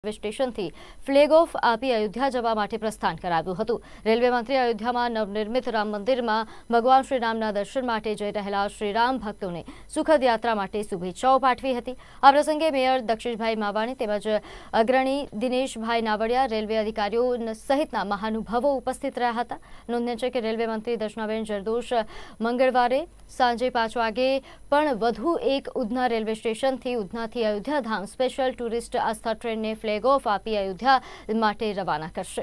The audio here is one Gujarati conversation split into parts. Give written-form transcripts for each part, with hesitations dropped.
રેલવે સ્ટેશનથી ફ્લેગ ઓફ આપી અયોધ્યા જવા માટે પ્રસ્થાન કરાવ્યું હતું। રેલવે મંત્રી અયોધ્યામાં નવનિર્મિત રામ મંદિરમાં ભગવાન શ્રીરામના દર્શન માટે જઈ રહેલા શ્રીરામ ભક્તોને સુખદ યાત્રા માટે શુભેચ્છાઓ પાઠવી હતી। આ પ્રસંગે મેયર દક્ષેશભાઈ માવાણી તેમજ અગ્રણી દિનેશભાઈ નાવડિયા, રેલવે અધિકારીઓ સહિતના મહાનુભાવો ઉપસ્થિત રહ્યા હતા। નોંધનીય છે કે રેલવે મંત્રી દર્શનાબેન જરદોશ મંગળવારે સાંજે 5 વાગે પણ વધુ એક ઉધના રેલવે સ્ટેશનથી ઉધનાથી અયોધ્યા ધામ સ્પેશિયલ ટુરિસ્ટ આસ્થા ટ્રેનને ફ્લેગ ઓફ આપી અયોધ્યા માટે રવાના કરશે।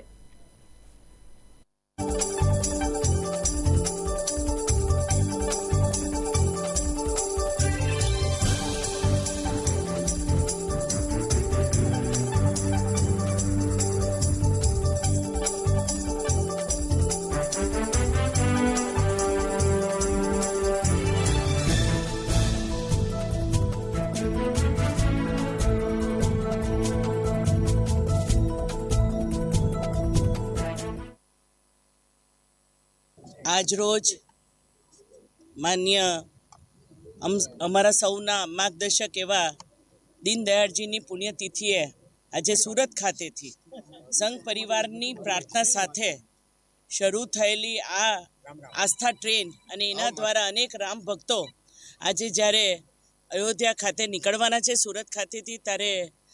આજરોજ માન્ય અમારા સૌના માર્ગદર્શક એવા દીનદયાળજીની પુણ્યતિથિએ આજે સુરત ખાતેથી સંઘ પરિવારની પ્રાર્થના સાથે શરૂ થયેલી આ આસ્થા ટ્રેન અને એના દ્વારા અનેક રામ ભક્તો આજે જ્યારે અયોધ્યા ખાતે નીકળવાના છે સુરત ખાતેથી, ત્યારે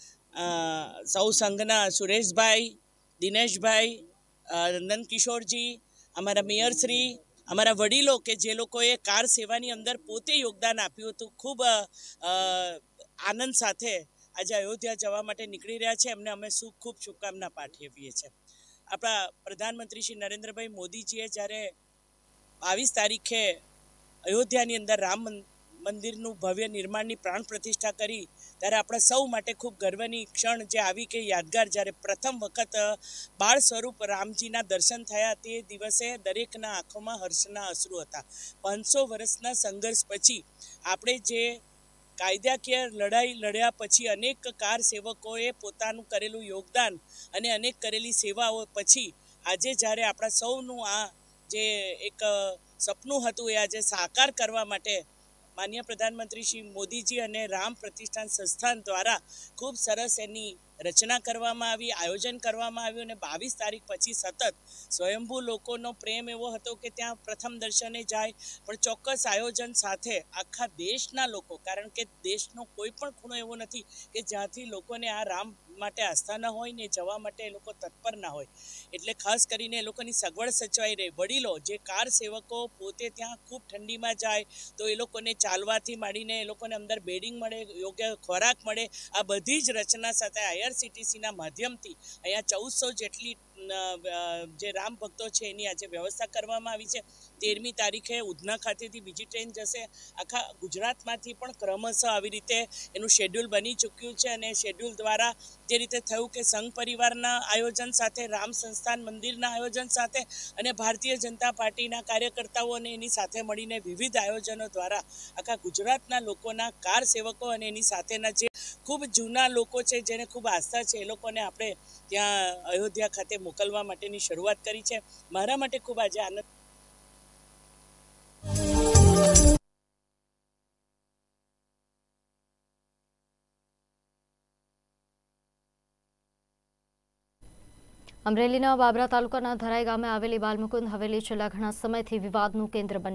સૌ સંઘના સુરેશભાઈ, દિનેશભાઈ, નંદકિશોરજી, અમારા મેયરશ્રી, અમારા વડીલો કે જે લોકોએ કાર સેવાની અંદર પોતે યોગદાન આપ્યું હતું, ખૂબ આનંદ સાથે આજે અયોધ્યા જવા માટે નીકળી રહ્યા છે, એમને અમે ખૂબ શુભકામના પાઠવીએ છીએ। આપણા પ્રધાનમંત્રી શ્રી નરેન્દ્રભાઈ મોદીજીએ જ્યારે 22 તારીખે અયોધ્યાની અંદર રામ મંદિરનું ભવ્ય નિર્માણની પ્રાણ પ્રતિષ્ઠા કરી, ત્યારે આપણા સૌ માટે ખૂબ ગર્વની ક્ષણ જે આવી કે યાદગાર, જ્યારે પ્રથમ વખત બાળ સ્વરૂપ રામજીના દર્શન થયા તે દિવસે દરેકના આંખોમાં હર્ષના અશ્રુ હતા। 500 વર્ષના સંઘર્ષ પછી આપણે જે કાયદાકીય લડાઈ લડ્યા પછી અનેક કાર સેવકોએ પોતાનું કરેલું યોગદાન અને અનેક કરેલી સેવાઓ પછી આજે જ્યારે આપણા સૌનું આ જે એક સપનું હતું એ આજે સાકાર કરવા માટે માન્ય પ્રધાનમંત્રી શ્રી મોદીજી અને રામ પ્રતિષ્ઠાન સંસ્થાન દ્વારા ખૂબ સરસ એની રચના કરવામાં આવી, આયોજન કરવામાં આવ્યું અને 22 તારીખ પછી સતત સ્વયંભૂ લોકોનો પ્રેમ એવો હતો કે ત્યાં પ્રથમ દર્શને જાય, પણ ચોક્કસ આયોજન સાથે આખા દેશના લોકો, કારણ કે દેશનો કોઈ પણ ખૂણો એવો નથી કે જ્યાંથી લોકોને આ રામ માટે આસ્થા ન હોય ને જવા માટે એ લોકો તત્પર ના હોય, એટલે ખાસ કરીને એ લોકોની સગવડ સચવાઈ રહે। વડીલો જે કાર સેવકો પોતે ત્યાં ખૂબ ઠંડીમાં જાય તો એ લોકોને ચાલવાથી માંડીને એ લોકોને અંદર બેડિંગ મળે, યોગ્ય ખોરાક મળે, આ બધી જ રચના સાથે IRCTCના માધ્યમથી અહીંયા 1400 જેટલી જે રામ ભક્તો છે એની આજે વ્યવસ્થા કરવામાં આવી છે। 13મી તારીખે ઉધના ખાતેથી બીજી ટ્રેન જશે। આખા ગુજરાતમાંથી પણ ક્રમશઃ આવી રીતે એનું શેડ્યુલ બની ચૂક્યું છે અને શેડ્યુલ દ્વારા જે રીતે થયું કે સંઘ પરિવારના આયોજન સાથે, રામ સંસ્થાન મંદિરના આયોજન સાથે અને ભારતીય જનતા પાર્ટીના કાર્યકર્તાઓ અને એની સાથે મળીને વિવિધ આયોજનો દ્વારા આખા ગુજરાતના લોકોના કાર સેવકો અને એની સાથેના જે ખૂબ જૂના લોકો છે જેને ખૂબ આસ્થા છે એ લોકોને આપણે ત્યાં અયોધ્યા ખાતે મોકલવા માટેની શરૂઆત કરી છે। મારા માટે ખૂબ આજે આનંદ। અમરેલીના બાબરા તાલુકાના ધરાઈ ગામે આવેલી બાલમુકુંદ હવેલી છેલ્લા ઘણા સમયથી વિવાદનું કેન્દ્ર બની